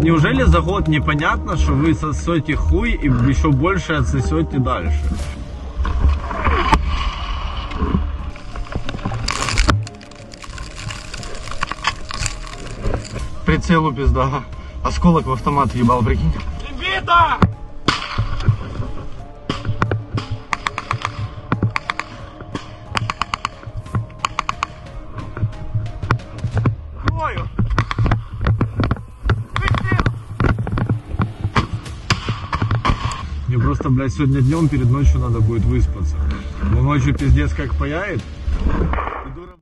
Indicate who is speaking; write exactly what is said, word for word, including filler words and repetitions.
Speaker 1: неужели за год непонятно, что вы сосете хуй и еще больше отсосете дальше?
Speaker 2: Прицелу пизда. Осколок в автомат ебал, прикинь.
Speaker 3: Лимбита! Крою!
Speaker 1: Мне просто, блядь, сегодня днем перед ночью надо будет выспаться. Но ночью пиздец как паяет.